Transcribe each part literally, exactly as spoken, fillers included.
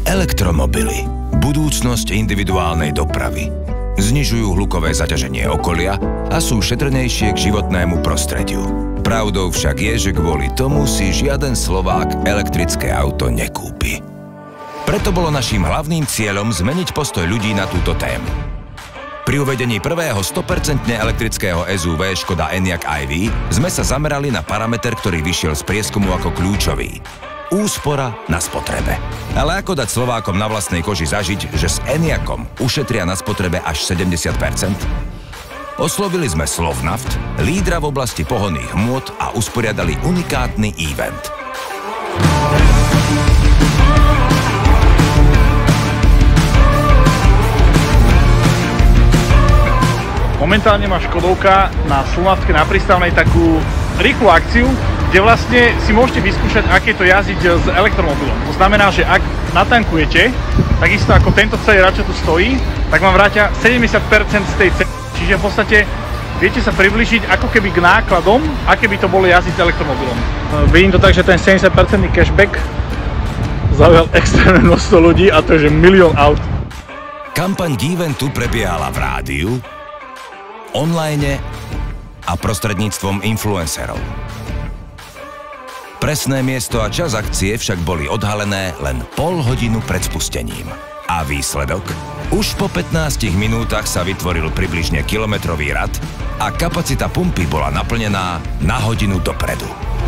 Elektromobily. Budúcnosť individuálnej dopravy. Znižujú hlukové zaťaženie okolia a sú šetrnejšie k životnému prostrediu. Pravdou však je, že kvôli tomu si žiaden Slovák elektrické auto nekúpi. Preto bolo naším hlavným cieľom zmeniť postoj ľudí na túto tému. Pri uvedení prvého sto percent elektrického es ú vé Škoda Enyaq í ví sme sa zamerali na parameter, ktorý vyšiel z prieskumu ako kľúčový. Úspora na spotrebe. Ale ako dať Slovákom na vlastnej koži zažiť, že s Enyaqom ušetria na spotrebe až sedemdesiat percent? Oslovili sme Slovnaft, lídra v oblasti pohonných hmôt a usporiadali unikátny event. Momentálne má Škodovka na Slovnaftke na Prístavnej takú rýchlu akciu, kde vlastne si môžete vyskúšať, aké to jazdiť s elektromobilom. To znamená, že ak natankujete, takisto ako tento celý rad, čo tu stojí, tak vám vrátia sedemdesiat percent z tej ceny. Čiže v podstate viete sa priblížiť ako keby k nákladom, aké by to bolo jazdiť s elektromobilom. Vidím to tak, že ten sedemdesiat percent cashback zaujal extrémne množstvo ľudí a to je že milión aut. Kampaň k eventu prebiehala v rádiu, online a prostredníctvom influencerov. Presné miesto a čas akcie však boli odhalené len pol hodinu pred spustením. A výsledok? Už po pätnástich minútach sa vytvoril približne kilometrový rad a kapacita pumpy bola naplnená na hodinu dopredu.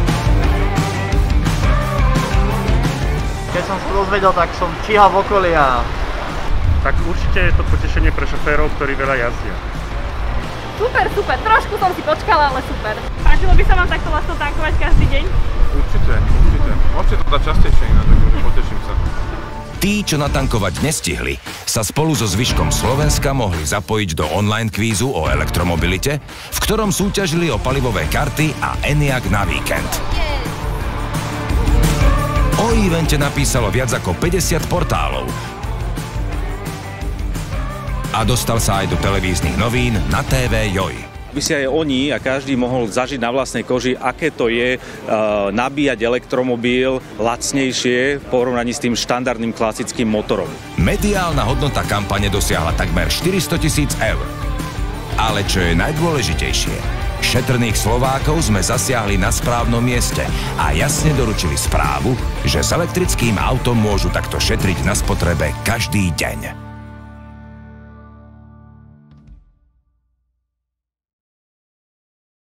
Keď som sa dozvedel, tak som číhal v okolí a... Tak určite je to potešenie pre šoférov, ktorí veľa jazdia. Super, super, trošku som si počkala, ale super. Páčilo by sa vám takto vlastne tankovať každý deň? Určite, určite. Môžete to dať častejšie iná, takže poteším sa. Tí, čo natankovať nestihli, sa spolu so zvyškom Slovenska mohli zapojiť do online kvízu o elektromobilite, v ktorom súťažili o palivové karty a Enyaq na víkend. O evente napísalo viac ako päťdesiat portálov a dostal sa aj do televíznych novín na té vé Joj. Aby si aj oni a každý mohol zažiť na vlastnej koži, aké to je uh, nabíjať elektromobil lacnejšie v porovnaní s tým štandardným klasickým motorom. Mediálna hodnota kampane dosiahla takmer štyristotisíc eur. Ale čo je najdôležitejšie, šetrných Slovákov sme zasiahli na správnom mieste a jasne doručili správu, že s elektrickým autom môžu takto šetriť na spotrebe každý deň.